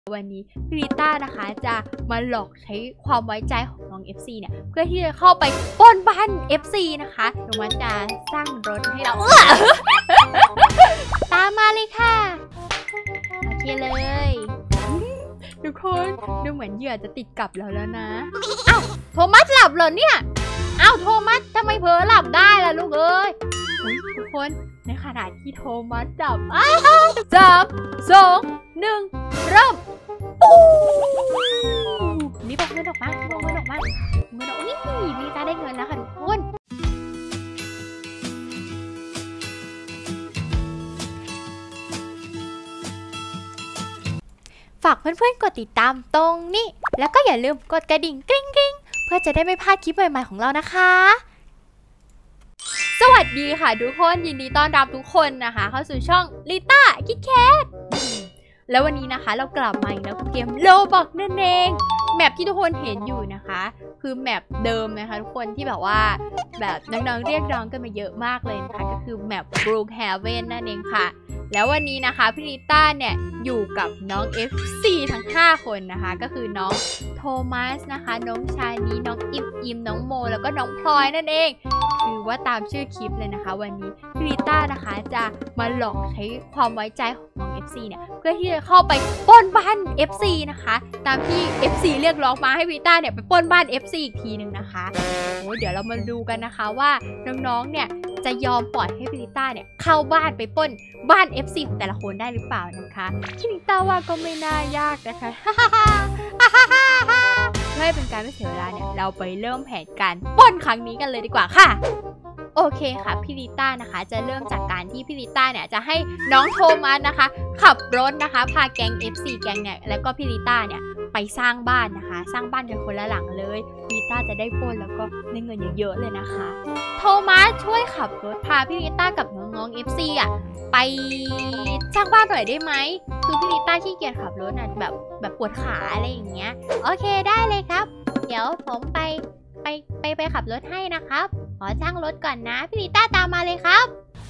วันนี้พี่ริต้านะคะจะมาหลอกใช้ความไว้ใจของน้อง FC เนี่ยเพื่อที่จะเข้าไปปล้นบ้าน FC นะคะน้องมันจะสร้างรถให้เรา ตามมาเลยค่ะโอเคเลยทุกคนดูเหมือนเหยื่อจะติดกับเราแล้วนะอ้าวโทมัสหลับเหรอเนี่ยอ้าวโทมัสทำไมเผลอหลับได้ล่ะลูกเอ้ยทุกคนในขณะที่โทมัสหลับ3 2 1เริ่มนี่บอกเงินออกมาบอกเงินออกมาเงินออกนี่มีตาได้เงินแล้วค่ะทุกคนฝากเพื่อนๆกดติดตามตรงนี้แล้วก็อย่าลืมกดกระดิ่งกริ๊งๆเพื่อจะได้ไม่พลาดคลิปใหม่ๆของเรานะคะสวัสดีค่ะทุกคนยินดีต้อนรับทุกคนนะคะเข้าสู่ช่องลิต้าคิดแคทแล้ววันนี้นะคะเรากลับมาอีกแล้วกับเกมโลบอกนั่นเองแมปที่ทุกคนเห็นอยู่นะคะคือแมปเดิมนะคะทุกคนที่แบบว่าแบบน้องๆเรียกร้องกันมาเยอะมากเลยนะคะก็คือแมป Brookhaven นั่นเองค่ะแล้ววันนี้นะคะพี่ลิต้าเนี่ยอยู่กับน้อง FC ทั้ง5คนนะคะก็คือน้องโทมัสนะคะน้องชานีน้องอิมน้องโมแล้วก็น้องพลอยนั่นเองคือว่าตามชื่อคลิปเลยนะคะวันนี้พี่ลิต้านะคะจะมาหลอกใช้ความไว้ใจของน้อง FC เนี่ยเพื่อที่จะเข้าไปปล้นบ้าน FC นะคะตามที่ FC เรียกร้องมาให้พี่ลิต้าเนี่ยไปปล้นบ้าน FC อีกทีหนึ่งนะคะโอ้เดี๋ยวเรามาดูกันนะคะว่าน้องๆเนี่ยจะยอมปล่อยให้พี่ลิต้าเนี่ยเข้าบ้านไปปล้นบ้าน FC ของแต่ละคนได้หรือเปล่านะคะพี่ลิต้าว่าก็ไม่น่ายากนะคะเพื่อให้เป็นการไม่เสียเวลาเนี่ยเราไปเริ่มแผนการปล้นครั้งนี้กันเลยดีกว่าค่ะโอเคค่ะพี่ลิต้านะคะจะเริ่มจากการที่พี่ลิต้าเนี่ยจะให้น้องโทมัสนะคะขับรถนะคะพาแก๊ง FC แก๊งเนี่ยแล้วก็พี่ลิต้าเนี่ยไปสร้างบ้านนะคะสร้างบ้านกันคนละหลังเลยพี่ลิต้าจะได้ปล้นแล้วก็ได้เงินเยอะๆเลยนะคะโทมัสช่วยขับรถพาพี่ลิต้ากับน้องๆ FC อ่ะไปสร้างบ้านหน่อยได้ไหมคือพี่ลิต้าขี้เกียจขับรถนะแบบปวดขาอะไรอย่างเงี้ยโอเคได้เลยครับเดี๋ยวผมไปขับรถให้นะครับขอช่างรถก่อนนะพี่ลิต้าตามมาเลยครับ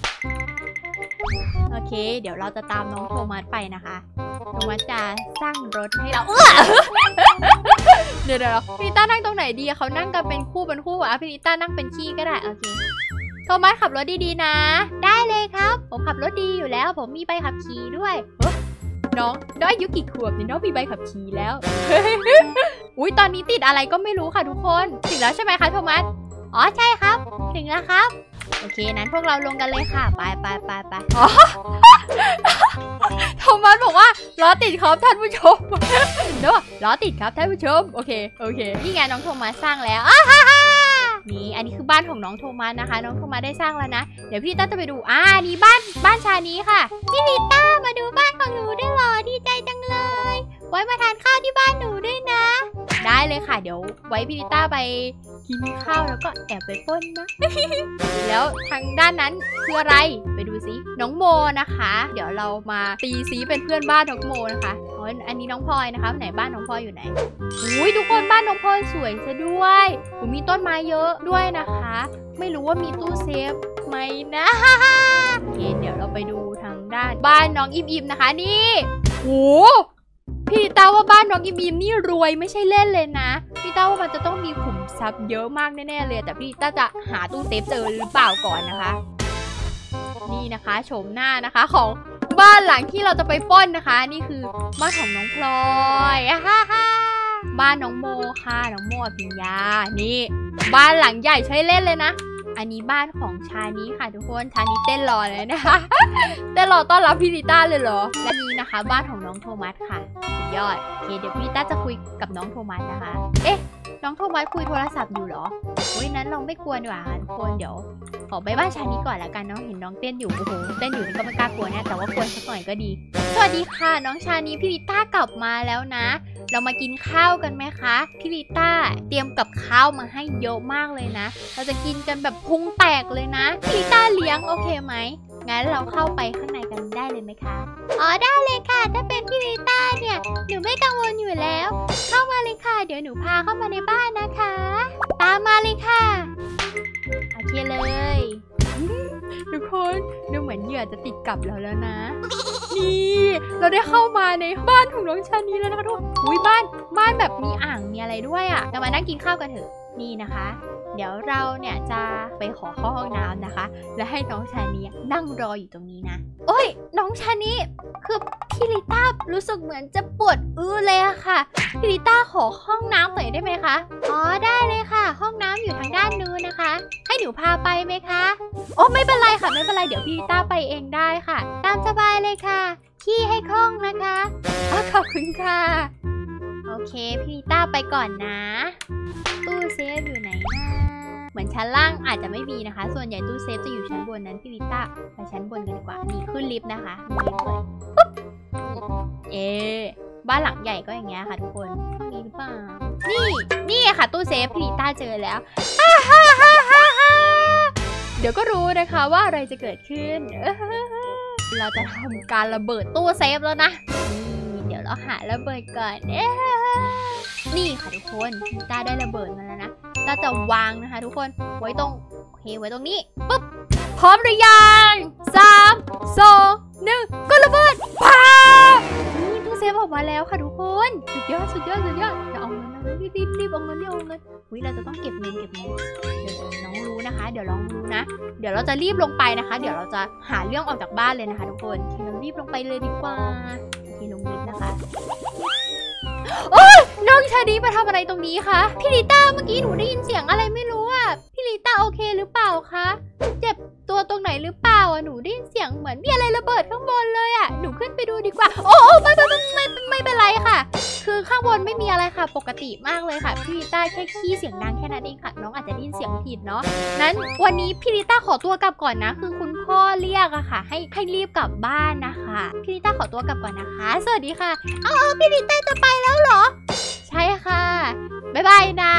โอเคเดี๋ยวเราจะตามน้องโทมัสไปนะคะโทมัสจะสร้างรถให้เราเดี๋ยวพี่ลิต้านั่งตรงไหนดีเขานั่งกันเป็นคู่อ่ะพี่ลิต้านั่งเป็นขี้ก็ได้โอเคโทมัสขับรถดีๆนะได้เลยครับผมขับรถดีอยู่แล้วผมมีใบขับขี่ด้วยน้องอายุกี่ขวบเนี่ยน้องมีใบขับขี่แล้วอุ้ยตอนนี้ติดอะไรก็ไม่รู้ค่ะทุกคนถึงแล้วใช่ไหมคะโทมัสอ๋อใช่ครับถึงแล้วครับโอเคนั้นพวกเราลงกันเลยค่ะไปอ๋อโทมัสบอกว่าล้อติดครับท่านผู้ชมเนอะล้อติดครับท่านผู้ชมโอเคนี่ไงน้องโทมัสสร้างแล้วนี่อันนี้คือบ้านของน้องโทมัสนะคะน้องโทมัสได้สร้างแล้วนะเดี๋ยวพี่ลิต้าจะไปดูนี่บ้านชานี้ค่ะพี่ลิต้ามาดูบ้านของหนูได้หรอดีใจจังเลยไว้มาทานข้าวที่บ้านหนูด้วยนะได้เลยค่ะเดี๋ยวไว้พี่ลิต้าไปกินข้าวแล้วก็แอบไปปล้นนะ แล้วทางด้านนั้นคืออะไรไปดูซิน้องโมนะคะเดี๋ยวเรามาตีซีเป็นเพื่อนบ้านน้องโมนะคะอันนี้น้องพลอยนะคะไหนบ้านน้องพลอยอยู่ไหนอุ้ยทุกคนบ้านน้องพลอยสวยซะด้วยมีต้นไม้เยอะด้วยนะคะไม่รู้ว่ามีตู้เซฟไหมนะโอเคเดี๋ยวเราไปดูทางด้านบ้านน้องอิมนะคะนี่โอ้พี่ต้าว่าบ้านน้องอิมนี่รวยไม่ใช่เล่นเลยนะพี่ต้าว่ามันจะต้องมีขุมทรัพย์เยอะมากแน่ๆเลยแต่พี่ต้าจะหาตู้เซฟเจอหรือเปล่าก่อนนะคะนี่นะคะโฉมหน้านะคะของบ้านหลังที่เราจะไปปล้นนะคะนี่คือบ้านของน้องพลอยบ้านน้องโมค่ะน้องโมอภิญญานี่บ้านหลังใหญ่ใช้เล่นเลยนะอันนี้บ้านของชานี้ค่ะทุกคนชานี้เต้นรอเลยนะคะเต้นรอต้อนรับพี่ลิต้าเลยเหรอและนี้นะคะบ้านของน้องโทมัสค่ะสุดยอดโอเคเดี๋ยวพี่ลิต้าจะคุยกับน้องโทมัสนะคะน้องโทมัสคุยโทรศัพท์อยู่เหรอนั้นเราไม่กลัวดีกว่าทุกคนเดี๋ยวขอไปบ้านชานี้ก่อนแล้วกันน้องเห็นน้องเต้นอยู่โอ้โหเต้นอยู่นี่ก็ไม่กล้ากลัวเนี่ยแต่ว่าควรสักหน่อยก็ดีสวัสดีค่ะน้องชานี้พี่ลิต้ากลับมาแล้วนะเรามากินข้าวกันไหมคะพี่ลิต้าเตรียมกับข้าวมาให้เยอะมากเลยนะเราจะกินกันแบบพุงแตกเลยนะพี่ลิต้าเลี้ยงโอเคไหมงั้นเราเข้าไปข้างในกันได้เลยไหมคะอ๋อได้เลยค่ะถ้าเป็นพี่ลิต้าเนี่ยหนูไม่กังวลอยู่แล้วเข้ามาเลยค่ะเดี๋ยวหนูพาเข้ามาในบ้านนะคะตามมาเลยค่ะโอเคเลยทุกคนดูเหมือนมือนเหยื่อจะติดกับเราแล้วนะนี่เราได้เข้ามาในบ้านของน้องชานีแล้วนะคะทุกคนอุ้ยบ้านแบบมีอ่างมีอะไรด้วยอ่ะเรามานั่งกินข้าวกันเถอะนี่นะคะเดี๋ยวเราเนี่ยจะไปขอเข้าห้องน้ำนะคะและให้น้องชานีนั่งรออยู่ตรงนี้นะโอ้ยน้องชานีคือพี่ลิต้ารู้สึกเหมือนจะปวดเลยอะค่ะพี่ลิต้าขอห้องน้ำหน่อยได้ไหมคะอ๋อได้เลยค่ะห้องน้ำอยู่ทางด้านนู้นนะคะให้หนูพาไปไหมคะโอ้ไม่เป็นไรค่ะไม่เป็นไรเดี๋ยวพี่ลิต้าไปเองได้ค่ะตามสบายเลยค่ะขี้ให้คล่องนะคะขอบคุณค่ะโอเคพี่ลิต้าไปก่อนนะตู้เซฟอยู่ไหนนะเหมือนชั้นล่างอาจจะไม่มีนะคะส่วนใหญ่ตู้เซฟจะอยู่ชั้นบนนั้นพี่ลิต้าไปชั้นบนกันดีกว่านี่ขึ้นลิฟต์นะคะมีลิฟต์เลยปุ๊บบ้านหลังใหญ่ก็อย่างเงี้ยค่ะทุกคนห้องนี้หรือเปล่านี่ไงค่ะตู้เซฟพี่ลิต้าเจอแล้วเดี๋ยวก็รู้นะคะว่าอะไรจะเกิดขึ้นเราจะทำการระเบิดตู้เซฟแล้วนะเดี๋ยวเราหาระเบิดก่อนนี่ค่ะทุกคนพี่ลิต้าได้ระเบิดมาแล้วนะเราจะวางนะคะทุกคนไว้ตรงโอเคไว้ตรงนี้ปุ๊บพร้อมหรือยัง3 2 1ก็ระเบิดป้านี่ตู้เซฟออกมาแล้วค่ะทุกคนสุดยอดเดี๋ยวเอาเงินรีบเอาเงินเราจะต้องเก็บเงินเดี๋ยวน้องรู้นะคะเดี๋ยวลองรู้นะเดี๋ยวเราจะรีบลงไปนะคะเดี๋ยวเราจะหาเรื่องออกจากบ้านเลยนะคะทุกคนเรารีบลงไปเลยดีกว่าโอเคลงลิฟต์นะคะโอ้ยน้องชาดีมาทำอะไรตรงนี้คะพี่ลิต้าเมื่อกี้หนูได้ยินเสียงอะไรไม่รู้อ่ะพี่ลิต้าโอเคหรือเปล่าคะเจ็บตัวตรงไหนหรือเปล่าอ่ะหนูได้ยินเสียงเหมือนมีอะไรระเบิดข้างบนเลยอ่ะหนูขึ้นไปดูดีกว่าโอ้ไม่เป็นไรค่ะคือข้างบนไม่มีอะไรค่ะปกติมากเลยค่ะพี่ลิต้าแค่ขี้เสียงดังแค่นั้นเองค่ะน้องอาจจะได้ยินเสียงผิดเนาะนั้นวันนี้พี่ลิต้าขอตัวกลับก่อนนะคือคุณพ่อเรียกอะค่ะให้รีบกลับบ้านนะคะพี่ลิต้าขอตัวกลับก่อนนะคะสวัสดีค่ะพี่ลิต้าจะไปแล้วเหรอใช่ค่ะบ๊ายบายนะ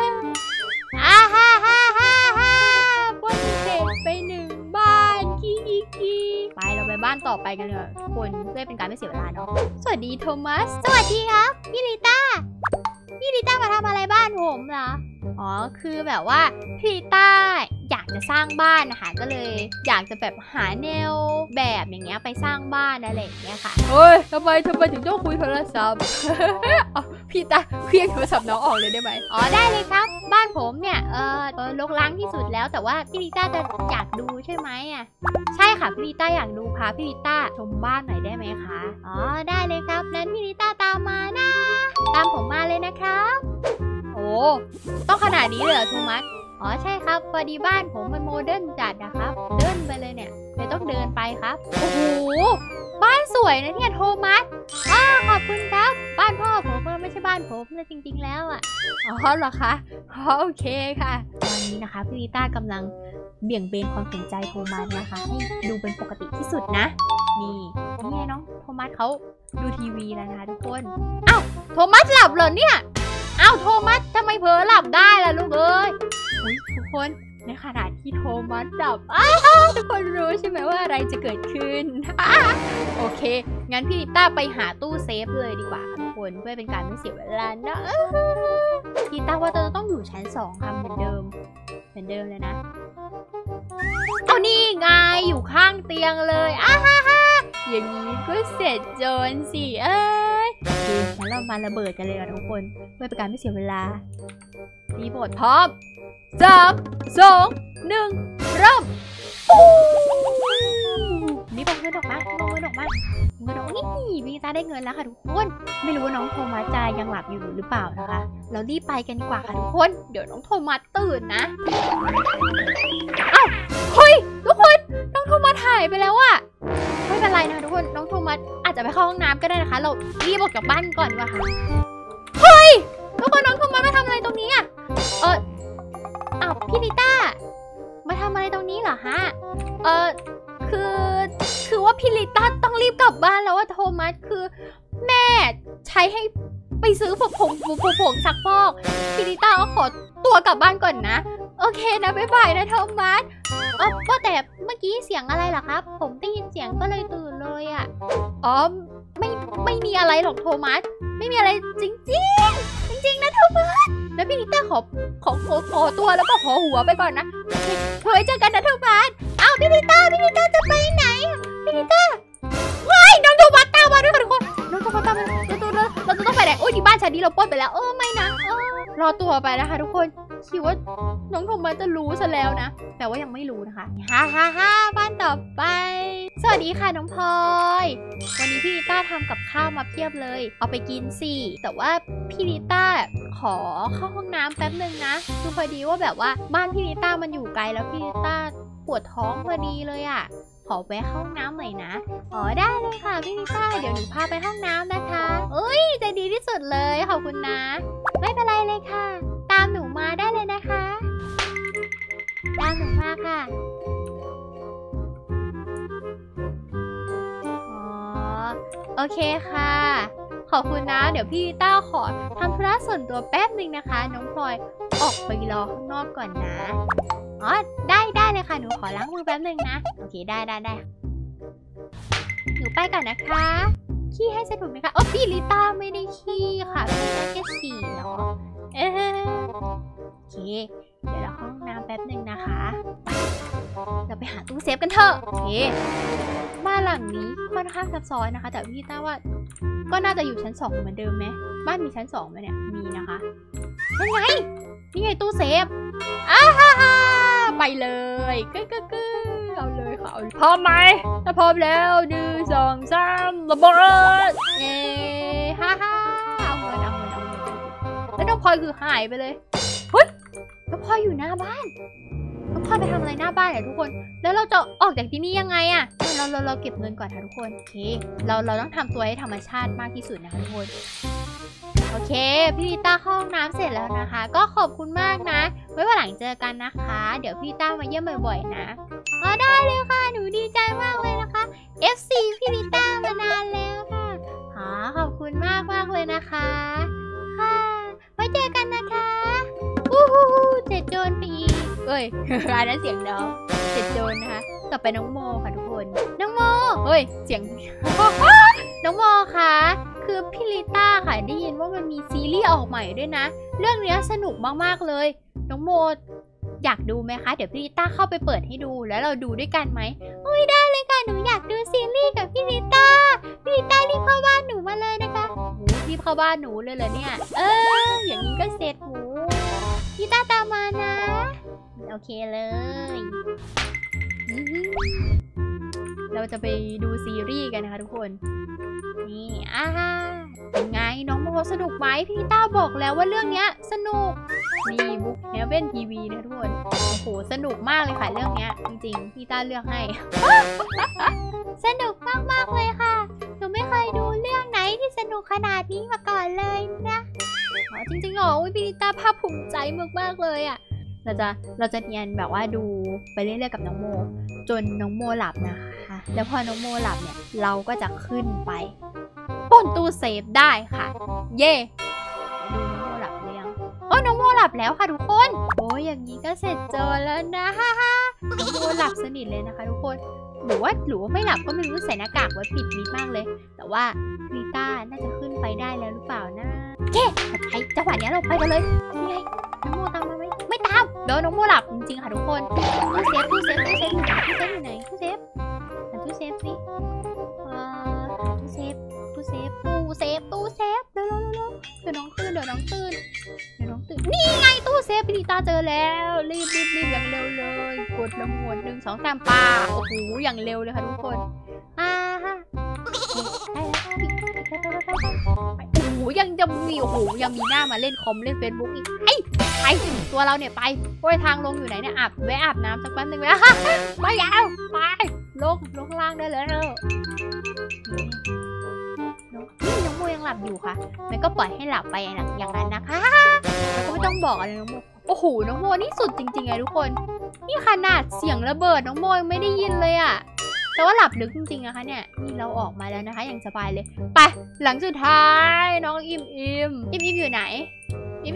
บนเสร็จไป1บ้านขี้ไปเราไปบ้านต่อไปกันเลยทุกคนเพื่อเป็นการไม่เสียเวลาเนาะสวัสดีโทมัสสวัสดีครับพี่ลิต้ามาทำอะไรบ้านผมเหรออ๋อคือแบบว่าพี่ลิต้าอยากจะสร้างบ้านนะคะก็เลยอยากจะแบบหาแนวแบบอย่างเงี้ยไปสร้างบ้านอะไรอย่างเงี้ยค่ะเฮ้ยทำไมถึงต้องคุยโทรศัพท์ พี่ตาเคลียร์โทรศัพท์น้องออกเลยได้ไหมอ๋อได้เลยครับบ้านผมเนี่ยรกร้างที่สุดแล้วแต่ว่าพี่ลิต้าจะอยากดูใช่ไหมอ่ะใช่ค่ะพี่ลิต้าอยากดูพาพี่ลิต้าชมบ้านหน่อยได้ไหมคะอ๋อได้เลยครับนั้นพี่ลิต้าตามมานะตามผมมาเลยนะครับโอ้ต้องขนาดนี้เลยเหรอโทมัสอ๋อใช่ครับพอดีบ้านผมมันโมเดิร์นจัดนะครับเดินไปเลยเนี่ยเลยต้องเดินไปครับโอ้โหบ้านสวยนะเนี่ยโทมัสขอบคุณครับบ้านพ่อผมไม่ใช่บ้านผมเลยจริงๆแล้วอ่ะอ๋อเหรอคะโอเคค่ะตอนนี้นะคะพี่ลิต้ากำลังเบี่ยงเบนความสนใจโทมัสนะคะให้ดูเป็นปกติที่สุดนะนี่น้องโทมัสเขาดูทีวีแล้วนะคะทุกคนอ้าวโทมัสหลับเหรอเนี่ยอ้าวโทมัสทำไมเผลอหลับได้ล่ะลูกเอ้ยทุกคนในขณะที่โทมัสหลับทุกคนรู้ใช่ไหมว่าอะไรจะเกิดขึ้น โอเคงั้นพี่ลิต้าไปหาตู้เซฟเลยดีกว่าทุกคนเพื่อเป็นการไม่เสียเวลานะพี่ลิต้าว่าจะต้องอยู่ชั้น2ค่ะเหมือนเดิมเลยนะเอานี่ไงอยู่ข้างเตียงเลยอย่างนี้ก็เสร็จโจรสิงั้นเรามาระเบิดกันเลยทุกคนเพื่อเป็นการไม่เสียเวลารีโมทพร้อม3 2 1เริ่มนี่บอกเงินออกมานี่พี่ลิต้าได้เงินแล้วค่ะทุกคนไม่รู้ว่าน้องโทมัสจะยังหลับอยู่หรือเปล่านะคะเรารีบไปกันดีกว่าค่ะทุกคนเดี๋ยวน้องโทมัสตื่นนะเฮ้ยทุกคนน้องโทมัสหายไปแล้วอะไม่เป็นไรนะทุกคนน้องโทมัสอาจจะไปเข้าห้องน้ำก็ได้นะคะเรารีบออกจากบ้านก่อนดีกว่าค่ะเฮ้ยทุกคนน้องโทมัสมาทำอะไรตรงนี้อะพี่ลิต้ามาทำอะไรตรงนี้เหรอฮะคือว่าพี่ลิต้าต้องรีบกลับบ้านแล้วว่าโทมัสคือแม่ใช้ให้ไปซื้อผงซักฟอกพี่ลิต้าขอตัวกลับบ้านก่อนนะโอเคนะบ๊ายบายนะโทมัสก็แต่เมื่อกี้เสียงอะไรเหรอครับผมได้ยินเสียงก็เลยตื่นเลยอ่ะไม่มีอะไรหรอกโทมัสไม่มีอะไรจริงนะโทมัสแล้วพี่นิต้าขอตัวแล้วก็ขอหัวไปก่อนนะเคยเจอกันนะโทมัสอ้าวพี่นิต้าจะไปไหนพี่นิต้าว้ายน้องโทมัสตามมาด้วยค่ะทุกคนน้องโทมัสตามมาเราจะต้องไปไหนโอ้ยที่บ้านฉันนี่เราปล้นไปแล้วไม่นะรอตัวไปนะคะทุกคนคิดว่าน้องโทมัสจะรู้ซะแล้วนะแต่ว่ายังไม่รู้นะคะฮ่าบ้านต่อไปสวัสดีค่ะน้องพลอยวันนี้พี่นิต้าทำกับข้าวมาเพียบเลยเอาไปกินสิแต่ว่าพี่นิต้าขอเข้าห้องน้ำแป๊บนึงนะคือพอดีว่าแบบว่าบ้านพี่นิต้ามันอยู่ไกลแล้วพี่นิต้าปวดท้องพอดีเลยอ่ะขอแวะเข้าห้องน้ำหน่อยนะได้เลยค่ะพี่นิต้าเดี๋ยวหนูพาไปห้องน้ำนะคะใจดีที่สุดเลยขอบคุณนะไม่เป็นไรเลยค่ะตามหนูมาได้เลยนะคะตามหนูมาค่ะโอเคค่ะขอบคุณนะเดี๋ยวพี่ต้าขอทำธุระส่วนตัวแป๊บนึงนะคะน้องพลอยออกไปรอข้างนอกก่อนนะได้เลยค่ะหนูขอล้างมือแป๊บนึงนะโอเคได้หนูไปก่อนนะคะขี้ให้สนุกไหมคะพี่ลิต้าไม่ได้ขี้ค่ะพี่ลิต้าแค่ฉี่เนาะโอเคเดี๋ยวเราเข้าห้องน้ำแป๊บนึงนะคะเราไปหาตู้เซฟกันเถอะโอเคบ้านหลังนี้ค่อนข้างซับซ้อนนะคะแต่พี่ต้าว่าก็น่าจะอยู่ชั้น2เหมือนเดิมไหมบ้านมีชั้น2ไหมเนี่ยมีนะคะนั่นไงนี่ไงตู้เซฟไปเลยเอาเลยค่ะพร้อมไหมถ้าพร้อมแล้ว1 2 3ระเบิดเอาเงินแล้วน้องพลอยคือหายไปเลยเฮ้ยน้องพลอยอยู่หน้าบ้านน้องพลอยไปทำอะไรหน้าบ้านทุกคนแล้วเราจะออกจากที่นี่ยังไงเราเก็บเงินก่อนค่ะทุกคนโอเคเราต้องทำตัวให้ธรรมชาติมากที่สุดนะคะทุกคนโอเคพี่ลิต้าเข้าห้องน้ำเสร็จแล้วนะคะก็ขอบคุณมากนะไว้วันหลังเจอกันนะคะเดี๋ยวพี่ลิต้ามาเยี่ยมบ่อยๆนะได้เลยค่ะหนูดีใจมากเลยนะคะ FC พี่ลิต้ามานานแล้วค่ะขอบคุณมากเลยนะคะค่ะไว้เจอกันนะคะเจ็ดโจรไปอีกอันนั้นเสียงน้องเจ็ดโจรนะคะต่อไปน้องโมค่ะทุกคนน้องโมเสียง น้องโมค่ะคือพี่ลิต้าค่ะได้ยินว่ามันมีซีรีส์ออกใหม่ด้วยนะเรื่องนี้สนุกมากๆเลยน้องโมอยากดูไหมคะเดี๋ยวพี่ลิต้าเข้าไปเปิดให้ดูแล้วเราดูด้วยกันไหมได้เลยค่ะหนูอยากดูซีรีส์กับพี่ลิต้ารีบเข้าบ้านหนูมาเลยนะคะรีบเข้าบ้านหนูเลยเหรอเนี่ยอย่างนี้ก็เสร็จหมูพี่ลิต้าตามมานะโอเคเลยเราจะไปดูซีรีส์กันนะคะทุกคนนี่เป็นไงน้องโมสนุกไหมพี่ลิต้าบอกแล้วว่าเรื่องนี้สนุกนี่บุ๊กเฮเว่นทีวีนะทุกคนโอ้โหสนุกมากเลยค่ะเรื่องนี้จริงๆพี่ลิต้าเลือกให้ สนุกมากเลยค่ะหนูไม่เคยดูเรื่องไหนที่สนุกขนาดนี้มาก่อนเลยนะจริงๆเหรอพี่ลิต้าภาคภูมิใจมากๆเลยอ่ะเราจะเรียนแบบว่าดูไปเรื่อยๆกับน้องโมจนน้องโมหลับนะคะแล้วพอน้องโมหลับเนี่ยเราก็จะขึ้นไปปล้นตู้เซฟได้ค่ะเย่ดูน้องโมหลับหรือยังน้องโมหลับแล้วค่ะทุกคนอย่างนี้ก็เสร็จโจรแล้วนะน้องโมหลับสนิทเลยนะคะทุกคนหรือว่าไม่หลับก็ไม่รู้ใส่หน้ากากไว้ปิดมิดมากเลยแต่ว่าลิต้าน่าจะขึ้นไปได้แล้วหรือเปล่านะโอเคจังหวะนี้เราไปกันเลยนี่ไงน้องโมตามมาไหมไม่ตามเดี๋ยวน้องโมหลับจริงๆค่ะทุกคนตู้เซฟอยู่ไหนตู้เซฟสิตู้เซฟเร็วเดี๋ยวน้องตื่นนี่ไงตู้เซฟพี่ลิต้าเจอแล้วรีบอย่างเร็วเลยกดลงหมวด1 2 3ป่าโอ้โหอย่างเร็วเลยค่ะทุกคนยังจะมียังมีหน้ามาเล่นคอมเล่นเฟซบุ๊กอีกไปตัวเราเนี่ยไปทางลงอยู่ไหนเนี่ยแวะอาบน้ำสักแป๊บนึงแล้วไม่ยาวไปลงข้างล่างได้แล้วน้องโมยังหลับอยู่ค่ะมันก็ปล่อยให้หลับไปอย่างนั้นนะคะแล้วก็ไม่ต้องบอกอะไรน้องโมโอ้โหน้องโมนี่สุดจริงๆเลยทุกคนนี่ขนาดเสียงระเบิดน้องโมยังไม่ได้ยินเลยอะแต่ว่าหลับลึกจริงๆนะคะเนี่ยนี่เราออกมาแล้วนะคะอย่างสบายเลยไปหลังสุดท้ายน้องอิมอยู่ไหนอิม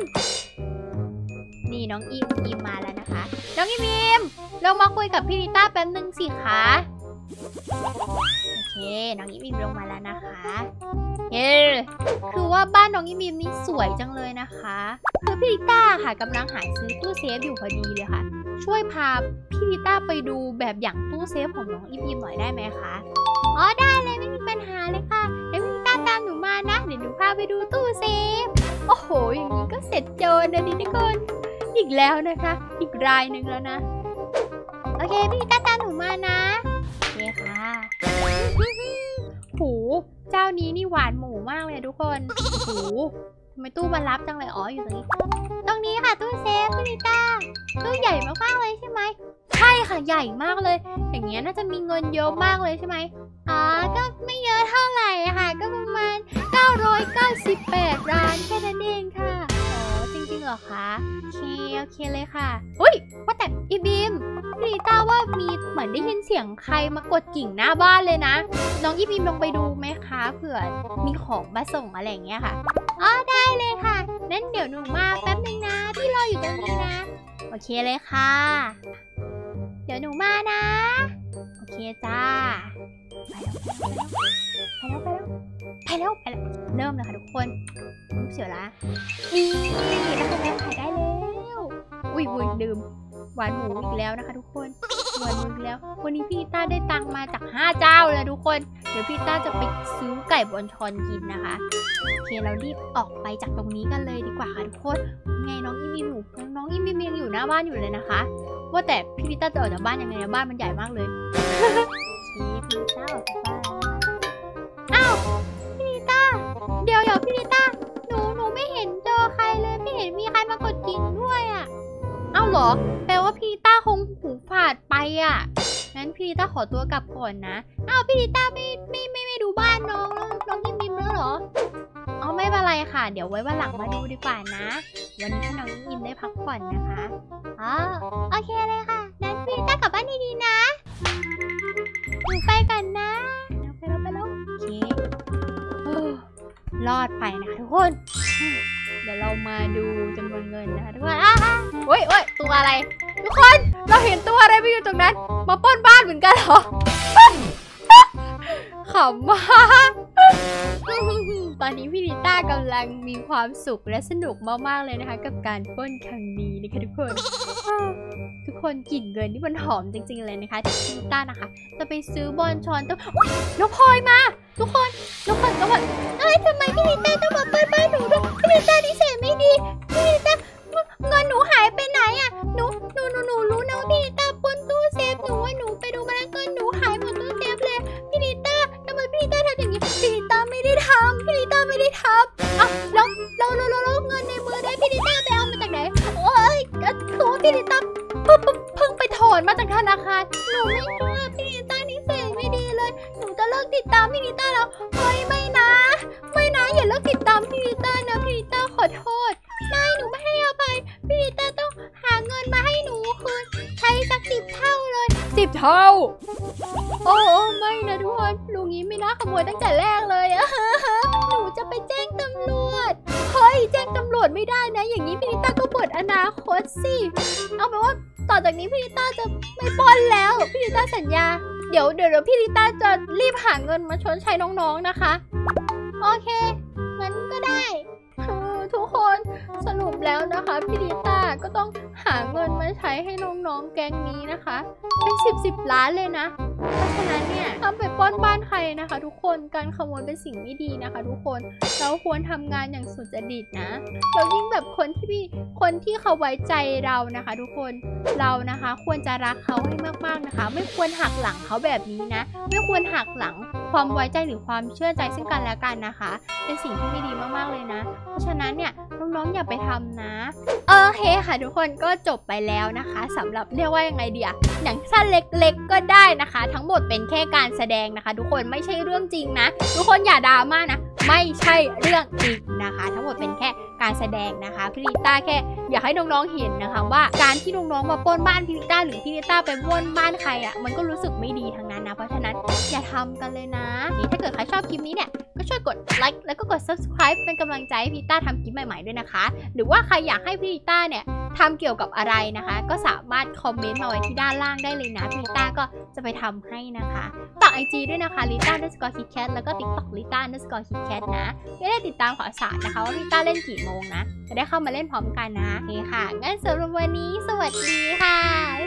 นี่น้องอิมมาแล้วนะคะน้องอิมเรามาคุยกับพี่ลิต้าแป๊บนึงสิคะโอเคน้องอิมอิมลงมาแล้วนะคะเย้คือว่าบ้านน้องอิมอิมนี่สวยจังเลยนะคะคือพี่ลิต้าค่ะกำลังหาซื้อตู้เซฟอยู่พอดีเลยค่ะช่วยพาพี่ลิต้าไปดูแบบอย่างตู้เซฟของน้องอิมอิมหน่อยได้ไหมคะอ๋อได้เลยไม่มีปัญหาเลยค่ะเดี๋ยวพี่ลิต้าตามหนูมานะเดี๋ยวหนูพาไปดูตู้เซฟโอ้โหอย่างนี้ก็เสร็จโจรนะทุกคนอีกแล้วนะคะอีกรายหนึ่งแล้วนะโอเคพี่ลิต้าตามหนูมานะโอเคค่ะหูเจ้านี้นี่หวานหมูมากเลยทุกคนหูทำไมตู้มารับจังเลยอ๋ออยู่ตรงนี้ค่ะตู้เซฟพี่ลิต้าตู้ใหญ่มากๆเลยใช่ไหมใช่ค่ะใหญ่มากเลยอย่างเงี้ยน่าจะมีเงินเยอะมากเลยใช่ไหมอ๋อก็ไม่เยอะเท่าไหร่ค่ะก็ประมาณ998 ล้านแค่นั้นเองค่ะอ๋อจริงๆเหรอคะโอเคเลยค่ะอุ้ยว่าแต่อีบีมพี่ลิต้าว่ามีเหมือนได้ยินเสียงใครมากดกิ่งหน้าบ้านเลยนะน้องอีบีมลงไปดูไหมคะเผื่อมีของมาส่งอะไรอย่างเงี้ยค่ะอ๋อได้เลยค่ะงั้นเดี๋ยวหนูมาแป๊บนึงนะพี่รออยู่ตรงนี้นะโอเคเลยค่ะเดี๋ยวหนูมานะโอเคจ้าไปแล้วเริ่มเลยค่ะทุกคนเสียวละนี่แล้วก็แล้วขายได้แล้วอุ้ยลืมหวานหมูอีกแล้วนะคะทุกคนหวานหมูอีกแล้ววันนี้พี่ต้าได้ตังมาจาก5 เจ้าเลยทุกคนเดี๋ยวพี่ต้าจะไปซื้อไก่บอนชอนกินนะคะโอเคเรารีบออกไปจากตรงนี้กันเลยดีกว่าค่ะทุกคนไงน้องอิมยังอยู่หน้าบ้านอยู่เลยนะคะว่าแต่พี่ต้าจะออกจากบ้านยังไงบ้านมันใหญ่มากเลยพี่ต้าออกจากบ้านอ้าวพี่ต้าเดี๋ยวพี่ต้าหนูไม่เห็นเจอใครเลยไม่เห็นมีใครมากดกิ่งด้วยอ่ะเอ้าเหรอแปลว่าพี่ต้าคงหูฝาดไปอ่ะงั้นพี่ต้าขอตัวกลับก่อนนะอ้าวพี่ต้าไม่ดูบ้านน้องยิ้มแล้วเหรออ๋อไม่เป็นไรค่ะเดี๋ยวไว้วันหลังมาดูดีกว่านะวันนี้ให้น้องยิ้มได้พักผ่อนนะคะอ๋อโอเคเลยค่ะงั้นพี่ต้ากลับบ้านดีๆนะหนูไปกันนะไปแล้วโอเครอดไปนะคะทุกคนเดี๋ยวเรามาดูจำนวนเงินนะคะทุกคนโอ้ยตัวอะไรทุกคนเราเห็นตัวอะไรไปอยู่ตรงนั้นมาปล้นบ้านเหมือนกันเหรอ ขำมากตอนนี้พี่ลิต้ากำลังมีความสุขและสนุกมากๆเลยนะคะกับการปล้นครั้งนี้นะคะทุกคนกลิ่นเงินนี่มันหอมจริงๆเลยนะคะที่พี่ลิต้านะคะจะไปซื้อบอนชอนต้องน้องพลอยมาทุกคนน้องพลอยก็แบบทำไมพี่ลิต้าต้องมาปล้นบ้านหนูด้วยพี่ลิต้านิสัยไม่ดีพี่ลิต้าเงินหนูหายไปไหนอ่ะหนูรู้นะว่าพี่ลิต้าปล้นตู้เซฟหนูว่าหนูไปดูมาแล้วเงินหนูหายหมดตู้เซฟเลยพี่ลิต้าทำไมพี่ลิต้าทำอย่างนี้พี่ลิต้าไม่ได้ทำอ้าวแล้วเงินในมือได้พี่ลิต้าไปเอามาจากไหนโอ้ยคือว่าพี่ลิต้าเพิ่งไปถอนมาจากธนาคารหนูไม่รู้พี่ลิต้านิสัยไม่ดีเลยหนูจะเลิกติดตามพี่ลิต้าแล้วเฮ้ยไม่นะอย่าเลิกติดตามพี่ลิต้านะพี่ลิต้าขอโทษไม่หนูไม่ให้อภัยพี่ลิต้าต้องหาเงินมาให้หนูคืนใช้สัก10 เท่าเลย10 เท่าโอ้ไม่นะทุกคนลุงนี้ไม่น่าขโมยตั้งแต่แรกเลยหนูจะไปแจ้งตำรวจเฮ้ยแจ้งตำรวจไม่ได้นะอย่างนี้พี่ลิต้าก็หมดอนาคตสิเอาเป็นว่าต่อจากนี้พี่ลิต้าจะไม่ปล้นแล้วพี่ลิต้าสัญญาเดี๋ยวพี่ลิต้าจะรีบหาเงินมาชดใช้น้องๆนะคะโอเคงั้นก็ได้ทุกคนสรุปแล้วนะคะพี่ลิต้าก็ต้องหาเงินมาใช้ให้น้องๆแก๊งนี้นะคะเป็น10 ล้านเลยนะเพราะฉะนั้นเนี่ยห้ามไปปล้นบ้านใครนะคะทุกคนการขโมยเป็นสิ่งไม่ดีนะคะทุกคนเราควรทำงานอย่างสุจริตนะเรายิ่งแบบคนที่เขาไว้ใจเรานะคะทุกคนเรานะคะควรจะรักเขาให้มากๆนะคะไม่ควรหักหลังเขาแบบนี้นะไม่ควรหักหลังความไว้ใจหรือความเชื่อใจซึ่งกันและกันนะคะเป็นสิ่งที่ไม่ดีมากๆเลยนะเพราะฉะนั้นเนี่ยน้องๆอย่าไปทำนะโอเคค่ะทุกคนก็จบไปแล้วนะคะสำหรับเรียกว่ายังไงเดียหนังสั้นเล็กๆก็ได้นะคะทั้งหมดเป็นแค่การแสดงนะคะทุกคนไม่ใช่เรื่องจริงนะทุกคนอย่าดราม่านะไม่ใช่เรื่องจริงนะคะทั้งหมดเป็นแค่การแสดงนะคะพี่ลิต้าแค่อยากให้น้องๆเห็นนะคะว่าการที่น้องๆมาปล้นบ้านพี่ลิต้าหรือพี่ลิต้าไปปล้นบ้านใครอ่ะมันก็รู้สึกไม่ดีทั้งนั้นนะเพราะฉะนั้นอย่าทำกันเลยนะนี่ถ้าเกิดใครชอบคลิปนี้เนี่ยก็ช่วยกดไลค์แล้วก็กด subscribe เป็นกำลังใจให้พี่ลิต้าทำคลิปใหม่ๆด้วยนะคะหรือว่าใครอยากให้พี่ลิต้าเนี่ยทำเกี่ยวกับอะไรนะคะก็สามารถคอมเมนต์มาไว้ที่ด้านล่างได้เลยนะพี่ลิต้าก็จะไปทำให้นะคะฝาก IG ด้วยนะคะ Lita_KitKat แล้วก็ TikTok Lita_KitKat นะจะได้ติดตามข่าวสารนะคะว่าลิต้าเล่นกี่โมงนะจะได้เข้ามาเล่นพร้อมกันนะโอเคค่ะงั้นสำหรับวันนี้สวัสดีค่ะ